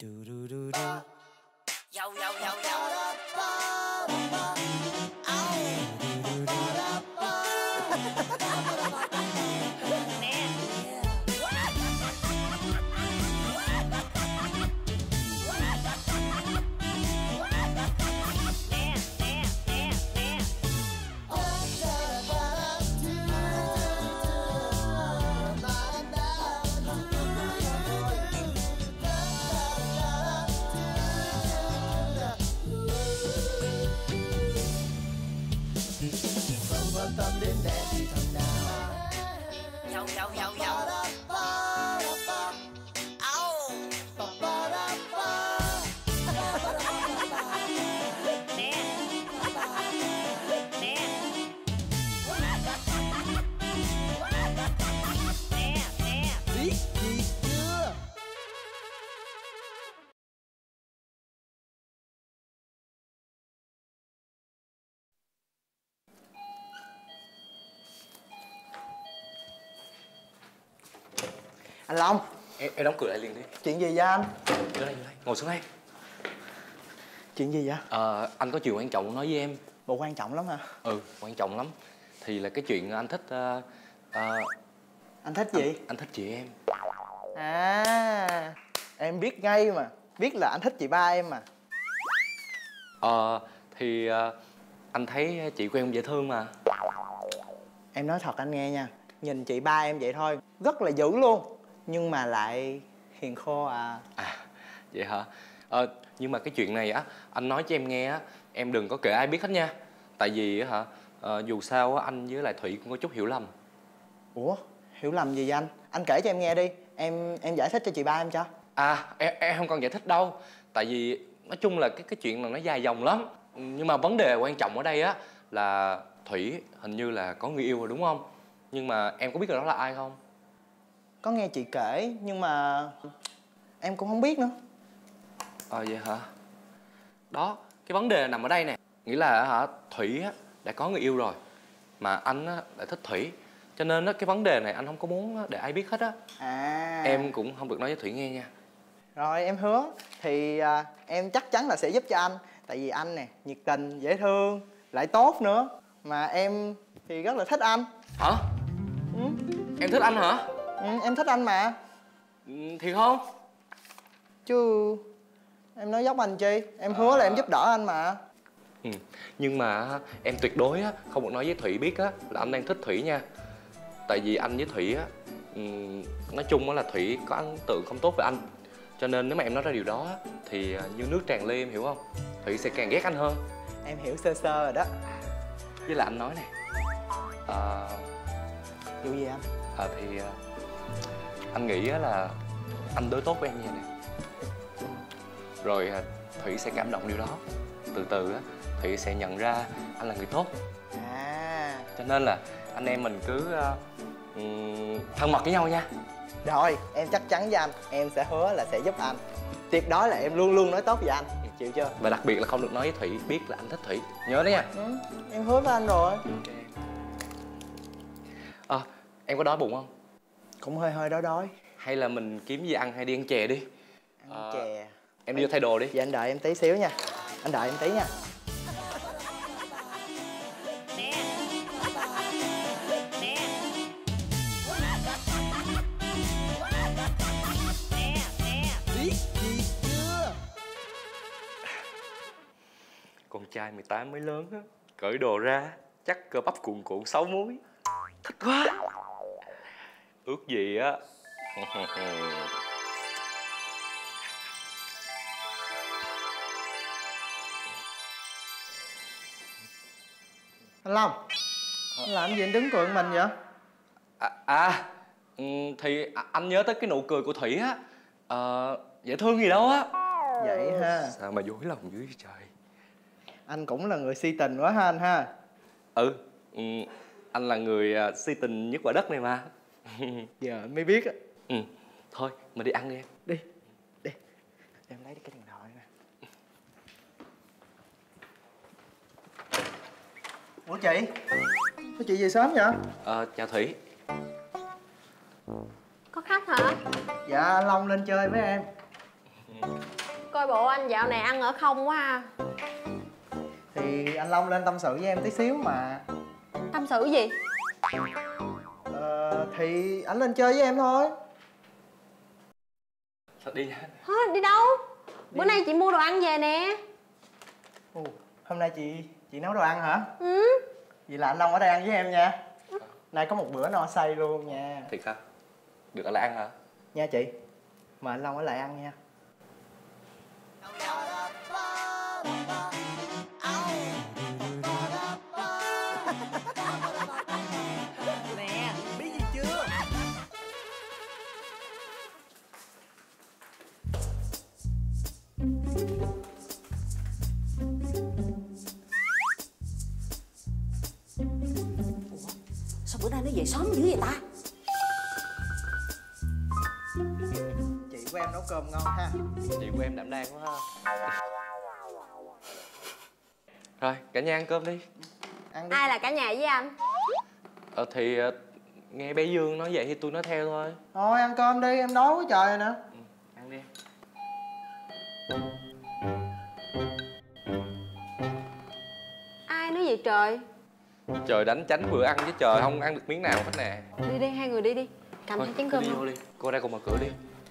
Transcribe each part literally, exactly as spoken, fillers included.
Yo yo yo yo. Anh Long, em, em đóng cửa lại liền đi. chuyện gì vậy anh? Vô đây, vô đây, ngồi xuống đây. Chuyện gì vậy? Ờ, anh có chuyện quan trọng nói với em. Bộ quan trọng lắm hả? Ừ, quan trọng lắm. Thì là cái chuyện anh thích uh, uh, Anh thích gì? Anh, anh thích chị em. À, em biết ngay mà. Biết là anh thích chị ba em mà. Ờ, thì uh, anh thấy chị của em dễ thương mà. Em nói thật anh nghe nha. Nhìn chị ba em vậy thôi, rất là dữ luôn. Nhưng mà lại hiền khô à. À, vậy hả? Ờ, nhưng mà cái chuyện này á, anh nói cho em nghe á, em đừng có kể ai biết hết nha. Tại vì á hả, ờ, dù sao á, anh với lại Thủy cũng có chút hiểu lầm. Ủa, hiểu lầm gì vậy anh? Anh kể cho em nghe đi. Em em giải thích cho chị ba em cho. À, em, em không cần giải thích đâu. Tại vì nói chung là cái cái chuyện này nó dài dòng lắm. Nhưng mà vấn đề quan trọng ở đây á là Thủy hình như là có người yêu rồi đúng không? Nhưng mà em có biết là đó là ai không? Có nghe chị kể nhưng mà em cũng không biết nữa. Ờ vậy hả? Đó, cái vấn đề nằm ở đây nè. Nghĩa là hả, Thủy á đã có người yêu rồi mà anh á lại thích Thủy. Cho nên á cái vấn đề này anh không có muốn để ai biết hết á. À, Em cũng không được nói với Thủy nghe nha. rồi em hứa. Thì à, em chắc chắn là sẽ giúp cho anh. Tại vì anh nè, nhiệt tình, dễ thương, lại tốt nữa. Mà em thì rất là thích anh. Hả? Ừ, Em thích anh hả? ừ, em thích anh mà. Ừ, thiệt không? Chứ em nói dốc anh chi. Em hứa là em giúp đỡ anh mà. Ừ. Nhưng mà em tuyệt đối á không được nói với Thủy biết á là anh đang thích Thủy nha. Tại vì anh với Thủy á, nói chung á là Thủy có ấn tượng không tốt với anh. Cho nên nếu mà em nói ra điều đó á, thì như nước tràn ly em hiểu không? Thủy sẽ càng ghét anh hơn. Em hiểu sơ sơ rồi đó. Với lại anh nói nè, à, Vụ gì anh? à, thì à, anh nghĩ á là anh đối tốt với em như vậy nè. Rồi à, Thủy sẽ cảm động điều đó. Từ từ á Thủy sẽ nhận ra anh là người tốt. À, cho nên là anh em mình cứ uh, um, thân mật với nhau nha. rồi em chắc chắn với anh. Em sẽ hứa là sẽ giúp anh. Tuyệt đối là em luôn luôn nói tốt với anh. Chịu chưa? Và đặc biệt là không được nói với Thủy biết là anh thích Thủy. Nhớ đó nha. Ừ, em hứa với anh rồi. Ok. À, em có đói bụng không? Cũng hơi hơi đói đói. Hay là mình kiếm gì ăn hay đi ăn chè đi. Ăn à, chè. Em đi vô thay đồ đi. Vậy anh đợi em tí xíu nha. Anh đợi em tí nha. Con trai mười tám mới lớn á, cởi đồ ra chắc cơ bắp cuồn cuộn sáu múi. Thích quá. Ước gì á. Anh Long, anh làm gì anh đứng cười mình vậy? À, à ừ, thì anh nhớ tới cái nụ cười của Thủy á. À, dễ thương gì đâu á. Vậy ha. Sao mà dối lòng dữ vậy trời. Anh cũng là người si tình quá ha anh ha. Ừ, ừ anh là người uh, si tình nhất quả đất này mà. Giờ anh mới biết á. Ừ, thôi mình đi ăn đi em. Đi, đi. Em lấy cái điện thoại nè. Ủa chị? Sao chị về sớm vậy? Ờ, chào Thủy. Có khách hả? Dạ anh Long lên chơi với em. Ừ, Coi bộ anh dạo này ăn ở không quá ha. Thì anh Long lên tâm sự với em tí xíu mà. Tâm sự gì? Ờ, thì anh lên chơi với em thôi. Sao đi nha. Hả, đi đâu? Bữa nay chị mua đồ ăn về nè. Ồ, hôm nay chị chị nấu đồ ăn hả? Ừ. Vậy là anh Long ở đây ăn với em nha. Nay có một bữa no say luôn nha. Thiệt hả? Được ở lại ăn hả? Nha chị. Mời anh Long ở lại ăn nha. Nè, biết gì chưa? Sao bữa nay nó về sớm dữ vậy ta? Chị của em nấu cơm ngon ha. Chị của em đảm đang quá ha. Rồi, cả nhà ăn cơm đi. Ăn đi. Ai là cả nhà với anh? Ờ thì ờ, nghe bé Dương nói vậy thì tôi nói theo thôi. Thôi ăn cơm đi, em đói quá trời rồi nè. Ừ, ăn đi. Ai nói vậy trời? Trời đánh tránh bữa ăn chứ trời không ăn được miếng nào hết nè. Đi đi, hai người đi đi. Cầm Thôi, hai chén cứ cơm đi không? vô đi. Cô ra cùng mở cửa đi.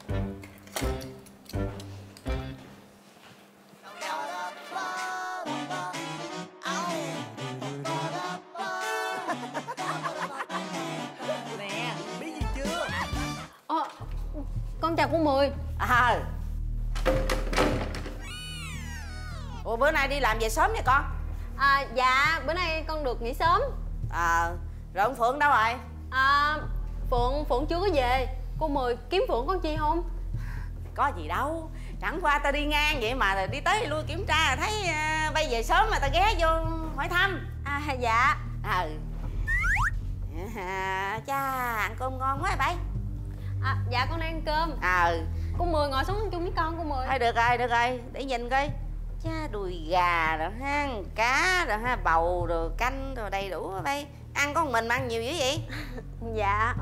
Nè, biết gì chưa? Ờ, con chào cô Mười. À. Ủa bữa nay đi làm về sớm vậy con? À, dạ, bữa nay con được nghỉ sớm. À, rồi ông Phượng đâu rồi? À, Phượng, Phượng chưa có về. Cô Mười kiếm Phượng con chi không? Có gì đâu, chẳng qua tao đi ngang vậy mà đi tới lui kiểm tra thấy uh, bay về sớm mà tao ghé vô hỏi thăm. À, dạ. À, à, cha ăn cơm ngon quá bay. À, dạ con đang ăn cơm. À, Cô Mười ngồi xuống ăn chung với con, cô Mười. thôi được rồi, được rồi, để nhìn coi. Cha đùi gà rồi ha, cá rồi ha, bầu rồi canh rồi đầy đủ bay. Ăn có một mình mà ăn nhiều dữ vậy? Dạ.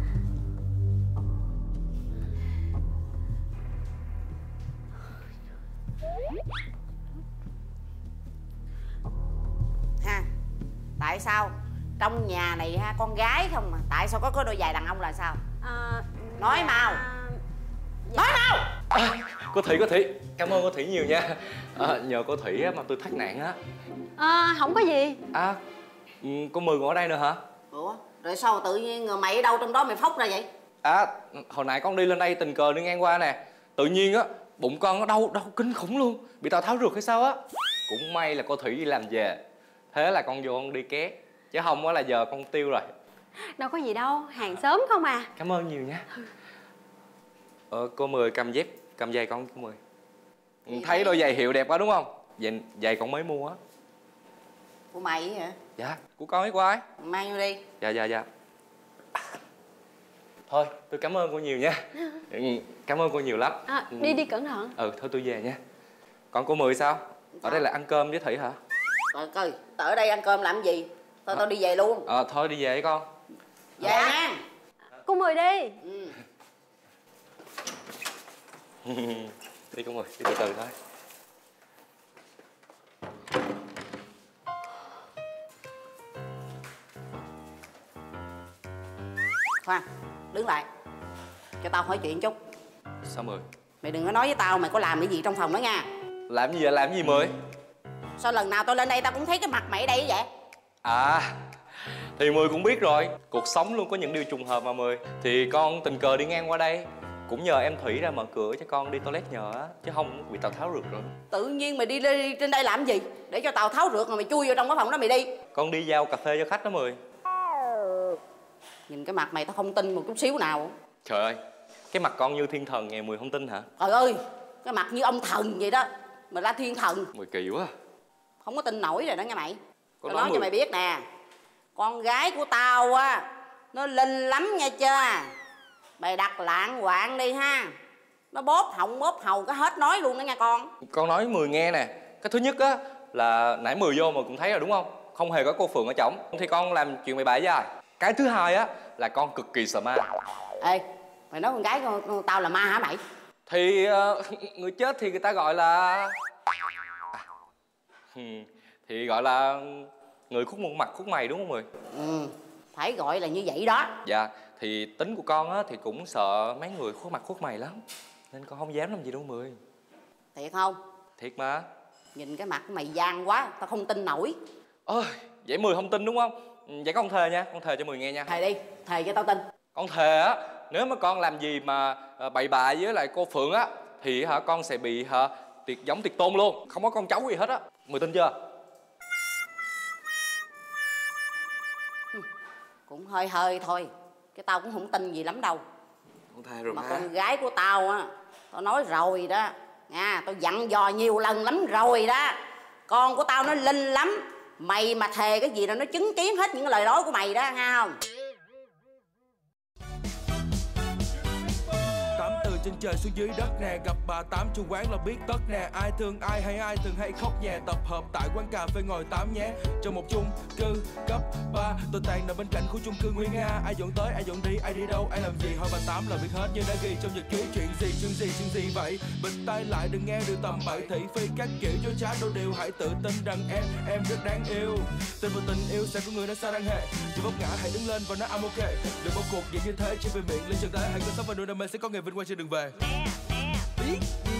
Ha, tại sao trong nhà này ha con gái không mà tại sao có cái đôi giày đàn ông là sao? À, Nói dạ, mau. dạ. Nói mau. À, cô Thủy, cô Thủy, cảm ơn cô Thủy nhiều nha. À, nhờ cô Thủy mà tôi thoát nạn á. À, không có gì. À, ừ, cô Mười còn ở đây nữa hả? Ủa, rồi sao tự nhiên người mày ở đâu trong đó mày phóc ra vậy? À, hồi nãy con đi lên đây tình cờ đi ngang qua nè. Tự nhiên á, bụng con nó đau, đau kinh khủng luôn. Bị Tào Tháo rượt hay sao á. Cũng may là cô Thủy đi làm về. Thế là con vô con đi ké. Chứ không á là giờ con tiêu rồi. Đâu có gì đâu, hàng xóm không à. Cảm ơn nhiều nha. Ờ, cô Mười cầm dép, cầm giày con cô Mười. Ừ, thấy đôi giày hiệu đẹp quá đúng không? Giày, giày con mới mua á. Của mày hả? Dạ, của con ấy của ai? Mang vô đi. Dạ, dạ, dạ. Thôi, tôi cảm ơn cô nhiều nha. Ừ, cảm ơn cô nhiều lắm. À, đi đi cẩn thận. Ừ, thôi tôi về nha. Còn cô Mười sao? Ở đây là ăn cơm với Thủy hả? Rồi coi, tao ở đây ăn cơm làm gì? Tao tao đi về luôn. Ờ, thôi đi về với con. Về nha. Cô Mười đi. Ừ. Đi cô Mười, đi từ từ thôi. Khoan, đứng lại. Cho tao hỏi chuyện chút. Sao Mười? Mày đừng có nói với tao mày có làm cái gì trong phòng đó nha. Làm gì vậy? Làm gì Mười? Sao lần nào tao lên đây tao cũng thấy cái mặt mày ở đây vậy? À, thì Mười cũng biết rồi. Cuộc sống luôn có những điều trùng hợp mà Mười. Thì con tình cờ đi ngang qua đây. Cũng nhờ em Thủy ra mở cửa cho con đi toilet nhờ á. Chứ không bị Tào Tháo rượt rồi. Tự nhiên mày đi, đi trên đây làm gì? Để cho Tào Tháo rượt mà mày chui vô trong cái phòng đó mày đi. Con đi giao cà phê cho khách đó Mười. Nhìn cái mặt mày tao không tin một chút xíu nào. Trời ơi, cái mặt con như thiên thần nghe Mười không tin hả? Trời ơi, cái mặt như ông thần vậy đó. Mà ra thiên thần. Mười kỳ quá. Không có tin nổi rồi đó nghe mày. Có Tao nói nói cho Mười- mày biết nè. Con gái của tao á, nó linh lắm nha chưa. Mày đặt lạng quạng đi ha. Nó bóp họng bóp hầu cái hết nói luôn đó nha con. Con nói Mười nghe nè. Cái thứ nhất á là nãy Mười vô mà cũng thấy rồi đúng không? Không hề có cô Phượng ở trỏng. Thì con làm chuyện bậy bạ với ai? Cái thứ hai á là con cực kỳ sợ ma. Ê, mày nói con gái con, con tao là ma hả mày? Thì uh, người chết thì người ta gọi là à, thì gọi là người khuất một mặt khuất mày đúng không Mười? Ừ, phải gọi là như vậy đó. Dạ, thì tính của con á thì cũng sợ mấy người khuất mặt khuất mày lắm, nên con không dám làm gì đâu Mười. Thiệt không? Thiệt mà. Nhìn cái mặt của mày gian quá, tao không tin nổi. Ơi, vậy Mười không tin đúng không? Vậy con thề nha, con thề cho Mười nghe nha. Thề đi, thề cho tao tin. Con thề á, nếu mà con làm gì mà bậy bạ với lại cô Phượng á thì hả con sẽ bị hả tiệt giống tiệt tôn luôn, không có con cháu gì hết á. Mười tin chưa? Cũng hơi hơi thôi, cái tao cũng không tin gì lắm đâu. Con thề rồi mà mà. Con gái của tao á, tao nói rồi đó nha, tao dặn dò nhiều lần lắm rồi đó. Con của tao nó linh lắm. Mày mà thề cái gì là nó chứng kiến hết những lời nói của mày đó, nghe không? Tám từ trên trời xuống dưới đất nè, gặp bà tám chủ quán là biết tất nè. Ai thương ai hay ai thường hay khóc nhè, tập hợp tại quán cà phê ngồi tám nhé. Trong một chung cư cấp ba, tôi tàn nằm bên cạnh khu chung cư Nguyên Nga. Ai dọn tới ai dọn đi, ai đi đâu ai làm gì, hỏi bà tám là biết hết như đã ghi trong nhật ký. Chuyện gì chuyện gì chuyện gì vậy, bịt tai lại đừng nghe điều tầm bậy thị phi các kiểu dối trá đôi điều. Hãy tự tin rằng em em rất đáng yêu, tin vào tình yêu sẽ có người nó xa đang hệ. Dù vấp ngã hãy đứng lên và nói I'm ok. Đừng bỏ cuộc vậy như thế chỉ vì miệng lên chân tới. Hãy cứ sống và nuôi đam mê sẽ có ngày vinh quang trên đường về. Nè nè biết